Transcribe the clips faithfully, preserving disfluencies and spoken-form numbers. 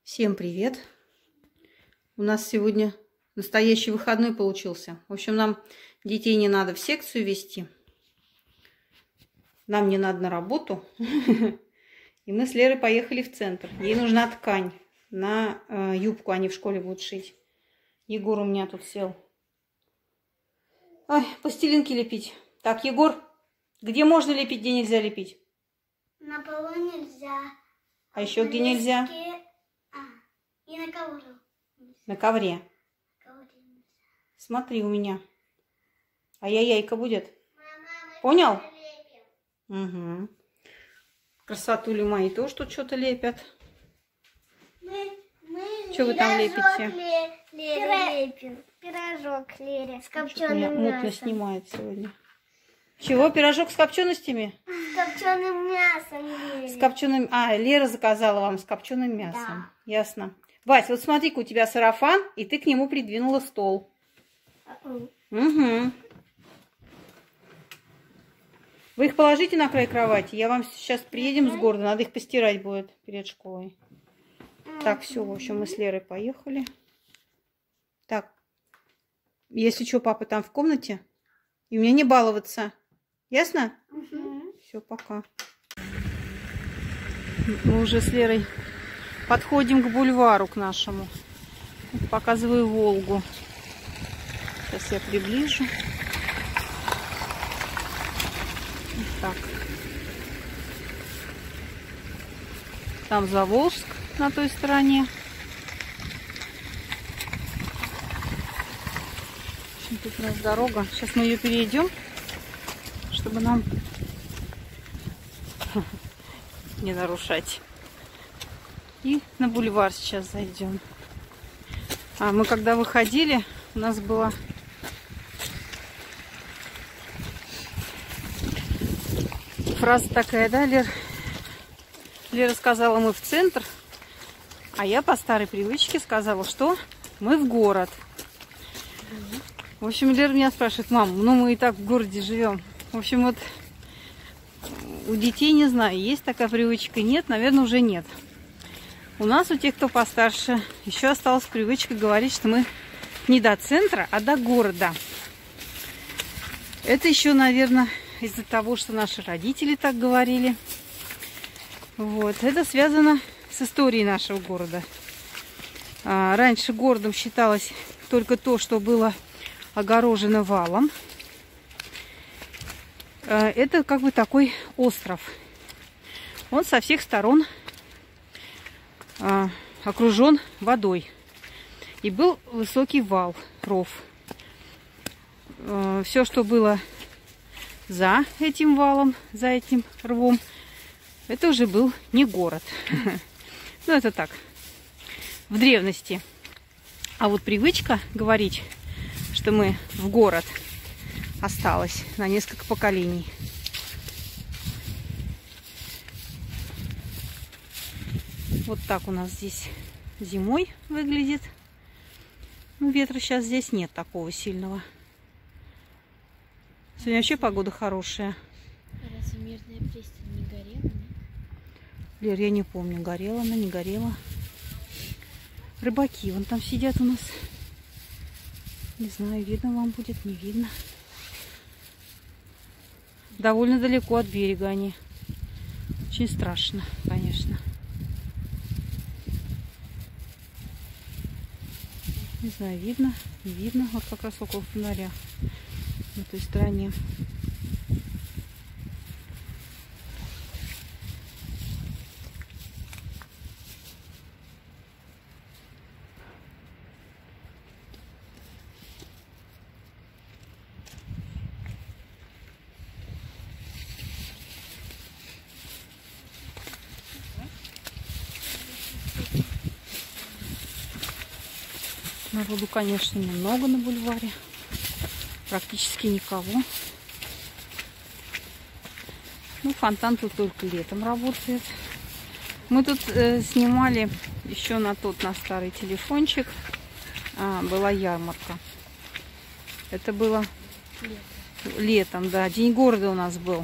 Всем привет! У нас сегодня настоящий выходной получился. В общем, нам детей не надо в секцию вести. Нам не надо на работу. И мы с Лерой поехали в центр. Ей нужна ткань на э, юбку, они в школе будут шить. Егор у меня тут сел. Ой, пластилинки лепить. Так, Егор, где можно лепить, где нельзя лепить? На полу нельзя. А еще где нельзя? А, и на ковре. На ковре. Ковре. Смотри у меня. А яйка будет? Понял? Угу. Красотули мои тоже тут что-то лепят. Мы, мы Что вы там лепите? Ле, Лере лепим. Пирожок Лере с копченым мясом. Мутно снимает сегодня. Чего? Пирожок с копченостями? С копченым мясом Лере. С копченым... А, Лера заказала вам с копченым мясом. Да. Ясно. Вась, вот смотри-ка, у тебя сарафан, и ты к нему придвинула стол. Uh-uh. Угу. Вы их положите на край кровати. Я вам сейчас приедем с города. Надо их постирать будет перед школой. Так, все, в общем, мы с Лерой поехали. Так, если что, папа там в комнате. И мне не баловаться. Ясно? Uh-huh. Все, пока. Мы уже с Лерой подходим к бульвару, к нашему. Показываю Волгу. Сейчас я приближу. Так. Там Заволжск на той стороне. В общем, тут у нас дорога. Сейчас мы ее перейдем, чтобы нам не нарушать. И на бульвар сейчас зайдем. А мы когда выходили, у нас была фраза такая, да, Лер? Лера сказала, мы в центр, а я по старой привычке сказала, что мы в город. В общем, Лера меня спрашивает: мам, ну мы и так в городе живем. В общем, вот у детей, не знаю, есть такая привычка, нет, наверное, уже нет. У нас, у тех, кто постарше, еще осталась привычка говорить, что мы не до центра, а до города. Это еще, наверное, из-за того, что наши родители так говорили. Вот. Это связано с историей нашего города. А, раньше городом считалось только то, что было огорожено валом. А, это как бы такой остров. Он со всех сторон а, окружен водой. И был высокий вал, ров. А, все, что было за этим валом, за этим рвом, это уже был не город. Ну, это так, в древности. А вот привычка говорить, что мы в город, осталась на несколько поколений. Вот так у нас здесь зимой выглядит. Ну, ветра сейчас здесь нет такого сильного. Сегодня вообще погода хорошая. Разве Мирная пристань не горела, нет? Лер, я не помню, горела она, не горела. Рыбаки вон там сидят у нас. Не знаю, видно вам будет, не видно. Довольно далеко от берега они. Очень страшно, конечно. Не знаю, видно, не видно. Вот как раз около фонаря на той стороне. Народу, конечно, немного на бульваре. Практически никого. Ну, фонтан тут только летом работает. Мы тут э, снимали еще на тот, на старый телефончик. А, была ярмарка. Это было летом. летом, да. День города у нас был.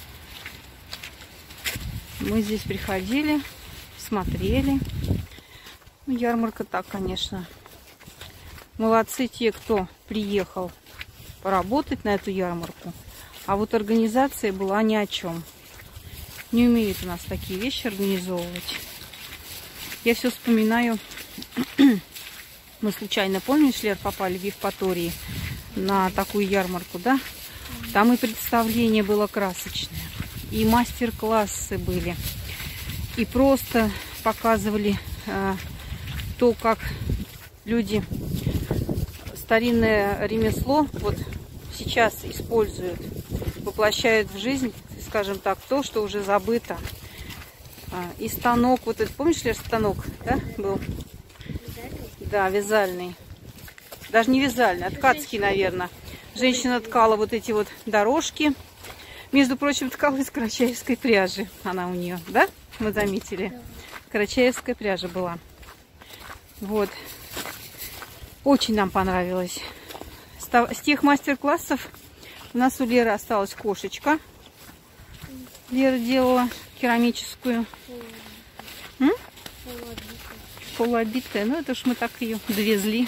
Мы здесь приходили, смотрели. Ну, ярмарка так, конечно. Молодцы те, кто приехал поработать на эту ярмарку. А вот организация была ни о чем. Не умеют у нас такие вещи организовывать. Я все вспоминаю. Мы случайно, помнишь, Лер, попали в Евпатории на такую ярмарку, да? Там и представление было красочное, и мастер-классы были, и просто показывали э, то, как люди старинное ремесло вот сейчас используют, воплощают в жизнь, скажем так, то, что уже забыто. А, и станок, вот этот, помнишь, Лер, станок, да, был? Да, вязальный. Даже не вязальный, а ткацкий, наверное. Женщина ткала вот эти вот дорожки. Между прочим, ткала из карачаевской пряжи. Она у нее, да? Мы заметили. Карачаевская пряжа была. Вот. Очень нам понравилось. С тех мастер-классов у нас у Леры осталась кошечка. Лера делала керамическую. М? Полуобитая. Ну, это ж мы так ее довезли.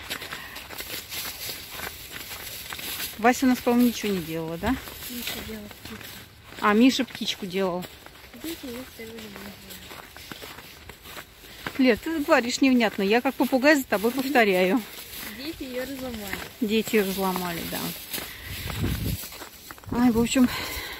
Вася у нас, по-моему, ничего не делала, да? Миша делал птичку. А, Миша птичку делал. Лер, ты говоришь невнятно. Я как попугай за тобой повторяю. Дети ее разломали. Дети ее разломали, да. Ай, в общем,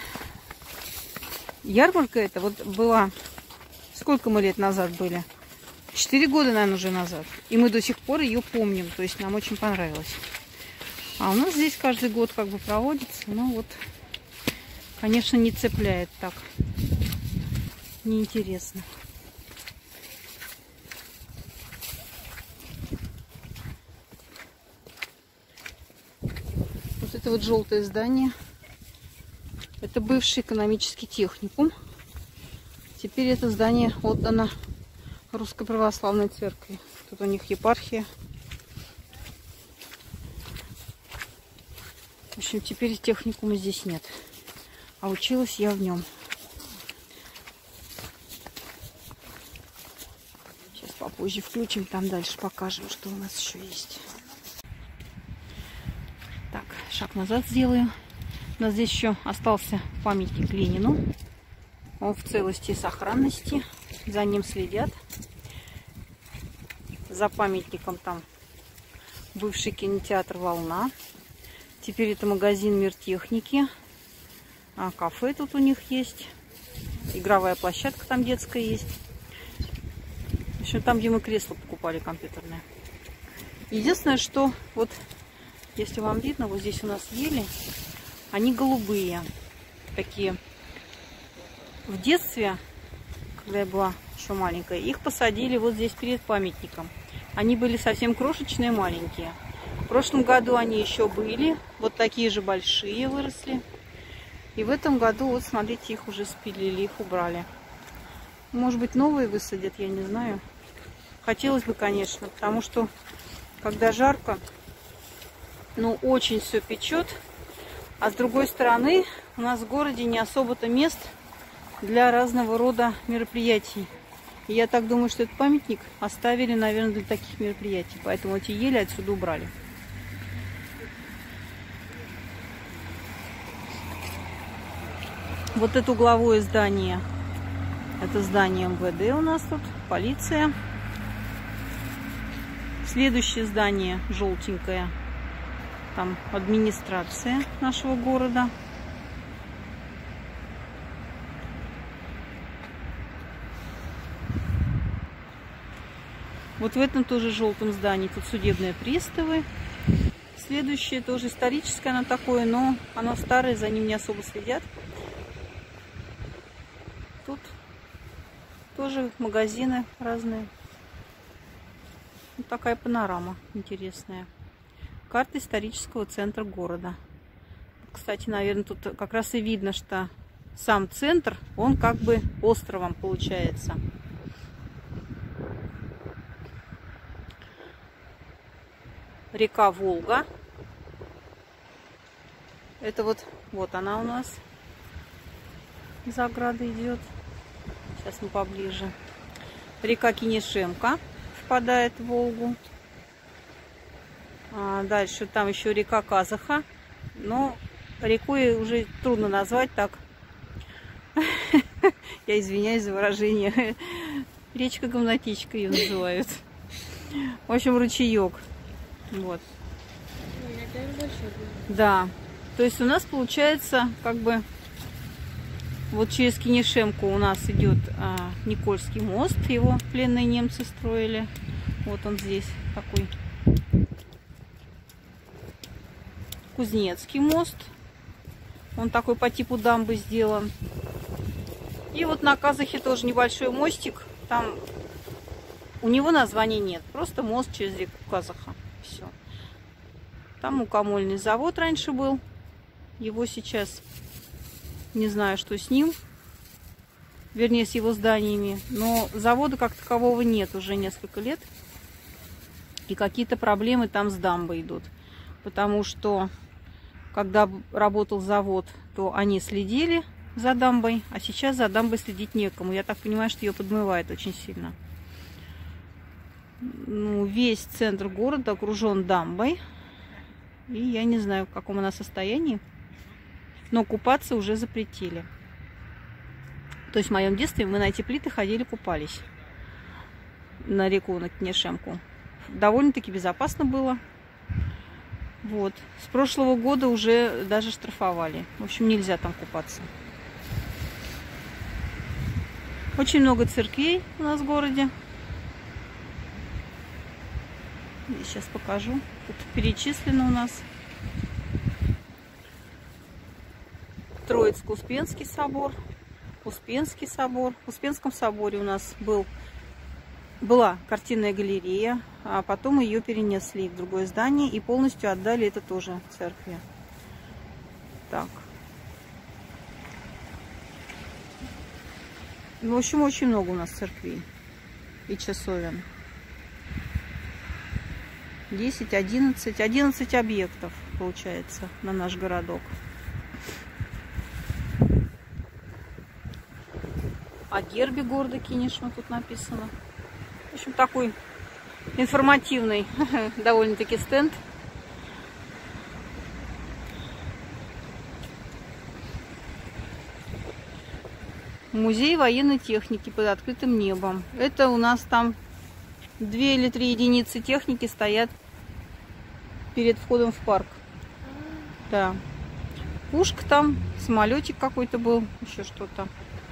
ярмарка эта вот была... Сколько мы лет назад были? Четыре года, наверное, уже назад. И мы до сих пор ее помним. То есть нам очень понравилось. А у нас здесь каждый год как бы проводится. Но вот, конечно, не цепляет так. Неинтересно. Вот это вот желтое здание. Это бывший экономический техникум. Теперь это здание отдано Русской Православной Церкви. Тут у них епархия. В общем, теперь техникума здесь нет. А училась я в нем. Сейчас попозже включим, там дальше покажем, что у нас еще есть. Так, шаг назад сделаю. У нас здесь еще остался памятник Ленину. Он в целости и сохранности. За ним следят. За памятником там бывший кинотеатр «Волна». Теперь это магазин «Мир техники». А кафе тут у них есть. Игровая площадка там детская есть. В общем, там, где мы кресло покупали компьютерное. Единственное, что вот, если вам видно, вот здесь у нас ели. Они голубые. Такие. В детстве, когда я была еще маленькая, их посадили вот здесь перед памятником. Они были совсем крошечные, маленькие. В прошлом году они еще были. Вот такие же большие выросли. И в этом году, вот смотрите, их уже спилили, их убрали. Может быть, новые высадят, я не знаю. Хотелось бы, конечно, потому что, когда жарко, ну, очень все печет. А с другой стороны, у нас в городе не особо-то мест для разного рода мероприятий. И я так думаю, что этот памятник оставили, наверное, для таких мероприятий. Поэтому эти ели отсюда убрали. Вот это угловое здание. Это здание эм вэ дэ у нас тут. Полиция. Следующее здание желтенькое. Там администрация нашего города. Вот в этом тоже желтом здании тут судебные приставы. Следующее тоже историческое, оно такое, но оно старое, за ним не особо следят. Тут тоже магазины разные. Вот такая панорама интересная. Карта исторического центра города. Кстати, наверное, тут как раз и видно, что сам центр, он как бы островом получается. Река Волга. Это вот, вот она у нас. За оградой идет. Сейчас мы поближе. Река Кинешемка. впадает в Волгу. А дальше там еще река Казаха. Но рекой уже трудно назвать так. Я извиняюсь за выражение. Речка-говнотечка ее называют. В общем, ручеек. Вот. Да. То есть у нас получается как бы вот через Кинешемку у нас идет а, Никольский мост. Его пленные немцы строили. Вот он здесь такой. Кузнецкий мост. Он такой по типу дамбы сделан. И вот на Казахе тоже небольшой мостик. Там у него названия нет. Просто мост через реку Казаха. Все. Там мукомольный завод раньше был. Его сейчас не знаю, что с ним. Вернее, с его зданиями. Но завода как такового нет уже несколько лет. И какие-то проблемы там с дамбой идут. Потому что когда работал завод, то они следили за дамбой, а сейчас за дамбой следить некому. Я так понимаю, что ее подмывает очень сильно. Ну, весь центр города окружен дамбой. И я не знаю, в каком она состоянии. Но купаться уже запретили. То есть в моем детстве мы на эти плиты ходили, купались. На реку, на Кинешемку. Довольно-таки безопасно было. Вот. С прошлого года уже даже штрафовали. В общем, нельзя там купаться. Очень много церквей у нас в городе. Я сейчас покажу. Тут перечислено у нас. Троицко-Успенский собор, Успенский собор. В Успенском соборе у нас был, была картинная галерея, а потом ее перенесли в другое здание и полностью отдали это тоже церкви. Так. В общем, очень много у нас церквей и часовен. десять, одиннадцать, одиннадцать объектов получается на наш городок. О гербе города Кинешма тут написано. В общем, такой информативный довольно-таки стенд. Музей военной техники под открытым небом. Это у нас там две или три единицы техники стоят перед входом в парк. Да. Пушка там, самолетик какой-то был, еще что-то.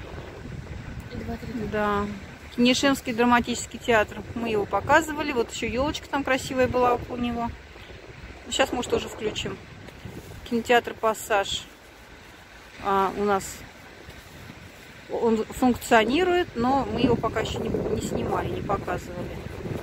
Да. Кинешемский драматический театр. Мы его показывали. Вот еще елочка там красивая была около него. Сейчас, может, тоже включим. Кинотеатр «Пассаж» а, у нас он функционирует, но мы его пока еще не, не снимали, не показывали.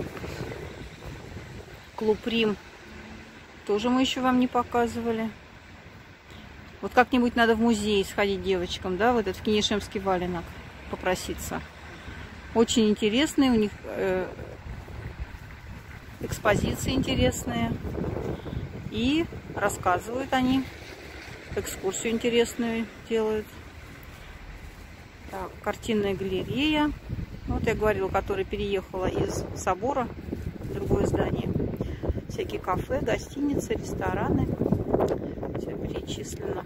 Клуб «Рим» тоже мы еще вам не показывали. Вот как-нибудь надо в музей сходить девочкам, да, в этот в Кинешемский валенок попроситься. Очень интересные у них э, экспозиции интересные. И рассказывают они, экскурсию интересную делают. Так, картинная галерея. Вот я говорила, которая переехала из собора в другое здание. Всякие кафе, гостиницы, рестораны. Все перечислено.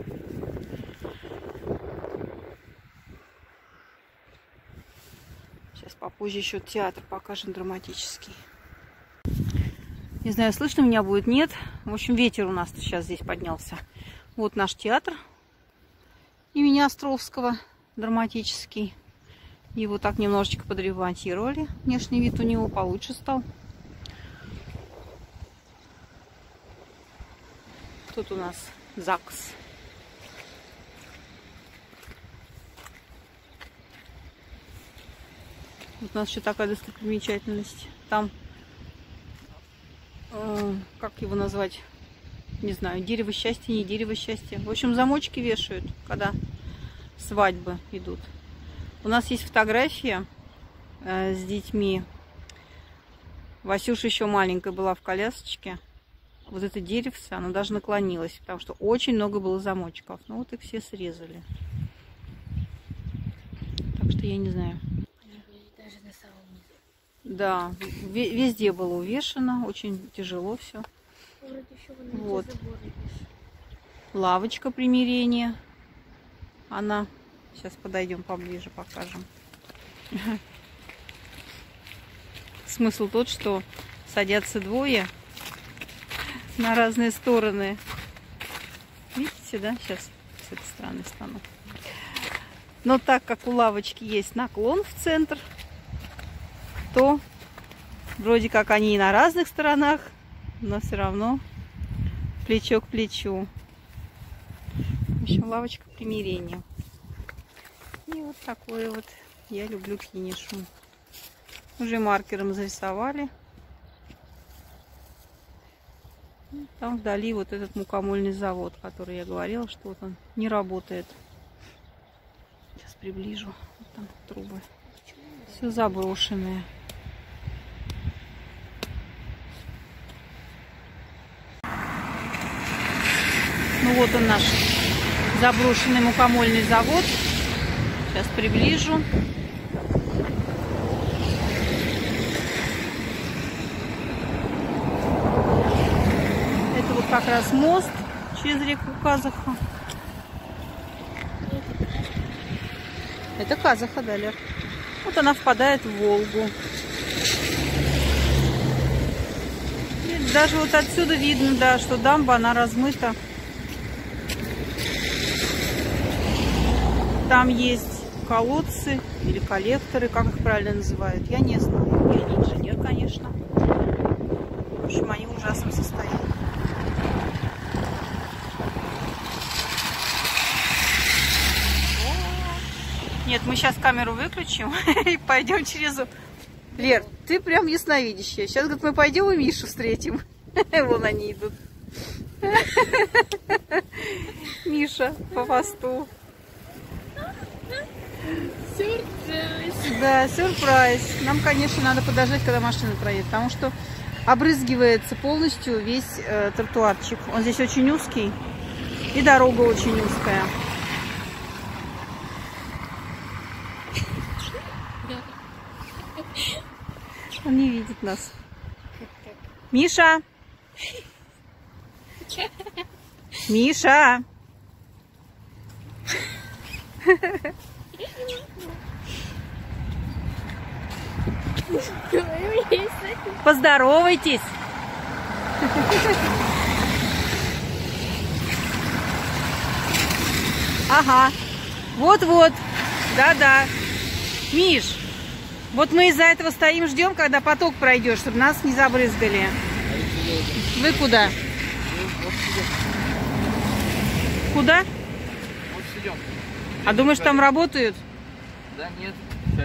Сейчас попозже еще театр покажем драматический. Не знаю, слышно меня будет, нет. В общем, ветер у нас сейчас здесь поднялся. Вот наш театр имени Островского, драматический. Его так немножечко подремонтировали. Внешний вид у него получше стал. Тут у нас ЗАГС. Вот у нас еще такая достопримечательность. Там, э, как его назвать, не знаю, дерево счастья, не дерево счастья. В общем, замочки вешают, когда свадьбы идут. У нас есть фотография э, с детьми. Васюша еще маленькая была в колясочке. Вот это деревце, оно даже наклонилось, потому что очень много было замочков. Ну вот их все срезали. Так что я не знаю. Даже на самом низу. Да, везде было увешано, очень тяжело все. Вот. Лавочка примирения. Она. Сейчас подойдем поближе, покажем. Смысл тот, что садятся двое на разные стороны. Видите, да? Сейчас с этой стороны стану. Но так как у лавочки есть наклон в центр, то вроде как они и на разных сторонах, но все равно плечо к плечу. В общем, лавочка примирения. И вот такое вот я люблю кинишу. Уже маркером зарисовали. Там вдали вот этот мукомольный завод, который я говорила, что вот он не работает. Сейчас приближу. Вот там трубы. Все заброшенное. Ну вот он наш заброшенный мукомольный завод. Сейчас приближу. Это вот как раз мост через реку Казаха. Это Казаха, да, Лер? Вот она впадает в Волгу. И даже вот отсюда видно, да, что дамба, она размыта. Там есть колодцы или коллекторы, как их правильно называют, я не знаю. Я не инженер, конечно. В общем, они в ужасном состоянии. Нет, мы сейчас камеру выключим и пойдем через... Лер, ты прям ясновидящая. Сейчас, говорит, мы пойдем и Мишу встретим. Вон они идут. Миша по посту. Сюрприз. Да, сюрприз. Нам, конечно, надо подождать, когда машина проедет, потому что обрызгивается полностью весь э, тротуарчик. Он здесь очень узкий и дорога очень узкая. Он не видит нас. Миша! Миша! Поздоровайтесь! Ага. Вот-вот. Да-да. Миш, вот мы из-за этого стоим, ждем, когда поток пройдет, чтобы нас не забрызгали. Вы куда? Куда? А думаешь, там работают? Да нет,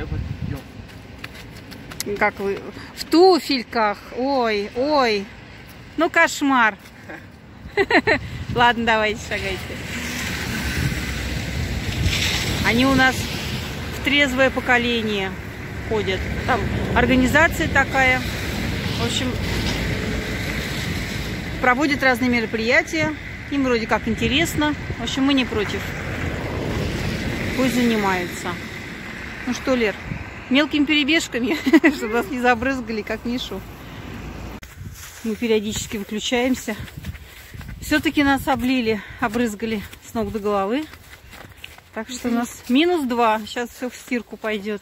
идем. Как вы? В туфельках. Ой, ой. Ну, кошмар. Ладно, давайте, шагайте. Они у нас в трезвое поколение ходят. Там организация такая. В общем, проводят разные мероприятия. Им вроде как интересно. В общем, мы не против. Пусть занимаются. Ну что, Лер, мелкими перебежками, чтобы нас не забрызгали, как Мишу. Мы периодически выключаемся. Все-таки нас облили, обрызгали с ног до головы. Так что у нас минус два. Сейчас все в стирку пойдет.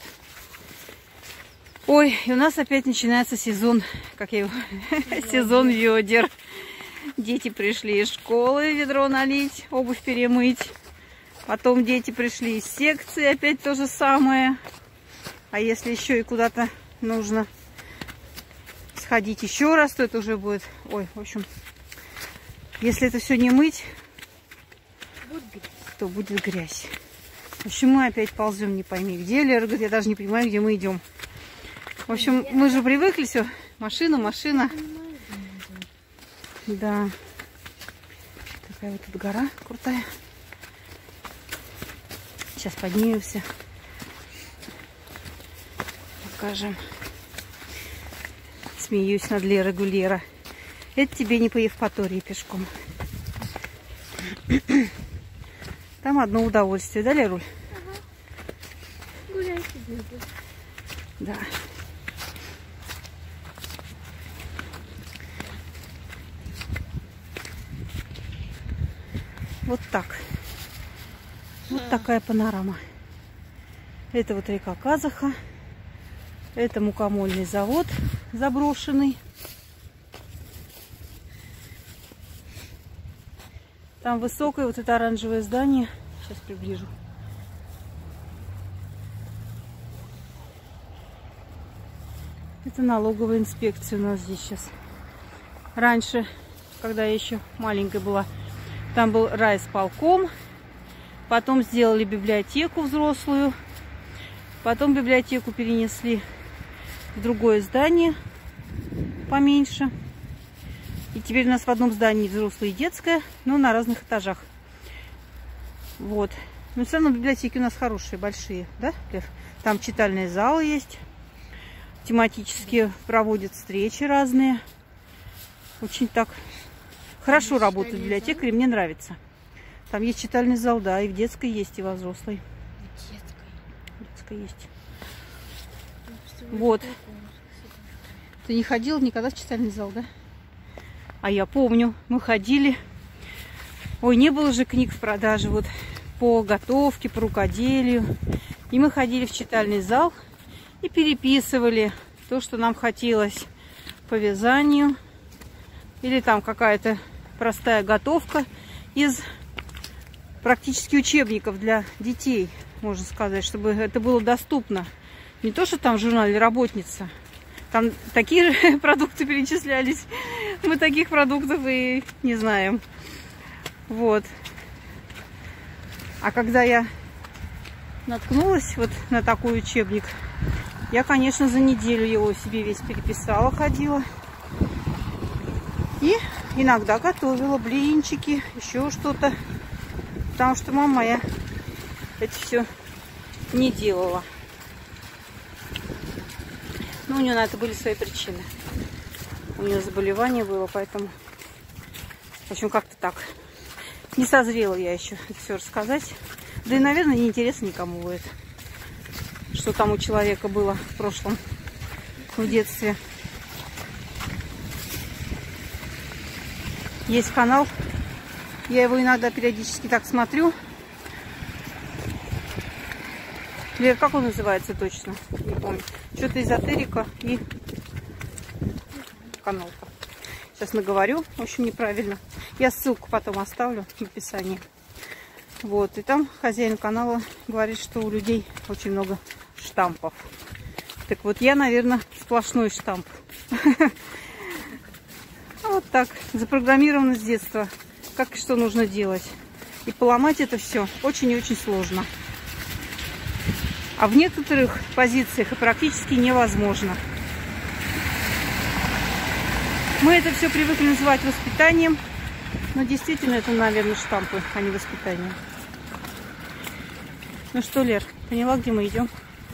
Ой, и у нас опять начинается сезон, как я его, сезон ведер. Дети пришли из школы ведро налить, обувь перемыть. Потом дети пришли из секции, опять то же самое. А если еще и куда-то нужно сходить еще раз, то это уже будет... Ой, в общем, если это все не мыть, то будет грязь. В общем, мы опять ползем, не пойми где. Лера говорит, я даже не понимаю, где мы идем. В общем, мы же привыкли все. Машина, машина. Да. Такая вот тут гора крутая. Сейчас поднимемся. Покажем. Смеюсь над Лерой Гулера. Это тебе не по Евпатории пешком. Там одно удовольствие, да, Леруль? Ага. Гуляйте. Да. Вот так. Вот такая панорама. Это вот река Казаха. Это мукомольный завод заброшенный. Там высокое вот это оранжевое здание. Сейчас приближу. Это налоговая инспекция у нас здесь сейчас. Раньше, когда я еще маленькая была, там был райисполком. Потом сделали библиотеку взрослую. Потом библиотеку перенесли в другое здание поменьше. И теперь у нас в одном здании взрослая и детская, но на разных этажах. Вот. Но все равно библиотеки у нас хорошие, большие, да, Лер? Там читальные залы есть. Тематические проводят встречи разные. Очень так хорошо работают библиотекари, мне нравится. Там есть читальный зал, да, и в детской есть, и во взрослой. В детской есть. Вот. Ты не ходила никогда в читальный зал, да? А я помню, мы ходили. Ой, не было же книг в продаже вот по готовке, по рукоделию. И мы ходили в читальный зал и переписывали то, что нам хотелось по вязанию. Или там какая-то простая готовка из практически учебников для детей, можно сказать, чтобы это было доступно. Не то, что там в журнале «Работница». Там такие же продукты перечислялись. Мы таких продуктов и не знаем. Вот. А когда я наткнулась вот на такой учебник, я, конечно, за неделю его себе весь переписала, ходила. И иногда готовила блинчики, еще что-то. Потому что мама моя это все не делала. Ну, у нее на это были свои причины. У нее заболевание было, поэтому... В общем, как-то так. Не созрела я еще это все рассказать. Да и, наверное, неинтересно никому будет. Что там у человека было в прошлом, в детстве. Есть канал. Я его иногда периодически так смотрю. Лер, как он называется точно? Не помню. Что-то эзотерика и канал-то. Сейчас наговорю. В общем, неправильно. Я ссылку потом оставлю в описании. Вот. И там хозяин канала говорит, что у людей очень много штампов. Так вот, я, наверное, сплошной штамп. Вот так. Запрограммировано с детства. Как и что нужно делать. И поломать это все очень и очень сложно. А в некоторых позициях и практически невозможно. Мы это все привыкли называть воспитанием. Но действительно это, наверное, штампы, а не воспитание. Ну что, Лер, поняла, где мы идем?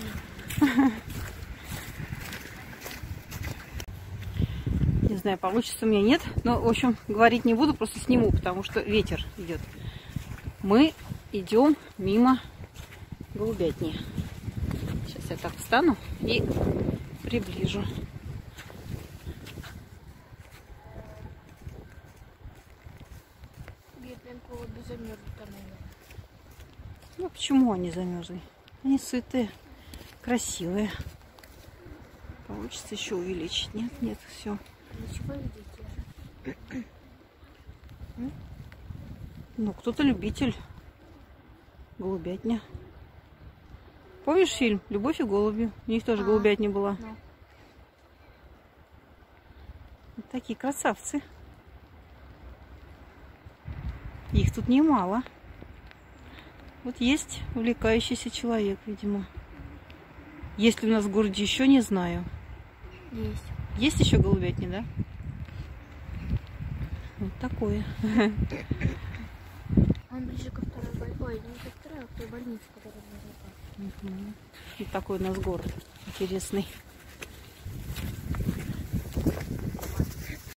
Не знаю, получится у меня, нет. Но, в общем, говорить не буду, просто сниму, потому что ветер идет. Мы идем мимо голубятни. Сейчас я так встану и приближу. Ну, почему они замерзли? Они цветы красивые. Получится еще увеличить. Нет, нет, все. Ну, кто-то любитель. Голубятня. Помнишь фильм «Любовь и голуби»? У них тоже а, голубятня была. Да. Вот такие красавцы. Их тут немало. Вот есть увлекающийся человек, видимо. Есть ли у нас в городе еще, не знаю. Есть. Есть еще голубятни, да? Вот такое. Он ближе ко второй больнице. Ой, не ко второй, а к той больнице, которая угу. Вот такой у нас город интересный.